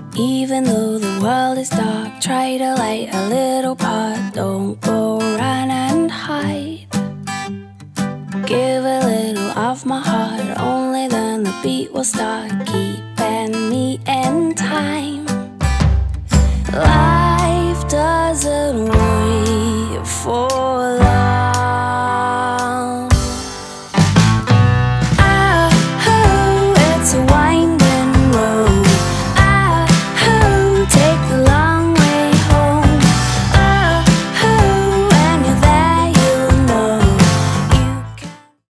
Even though the world is dark, try to light a little part. Don't go run and hide. Give a little of my heart, only then the beat will start. Keeping me in time. Life doesn't wait for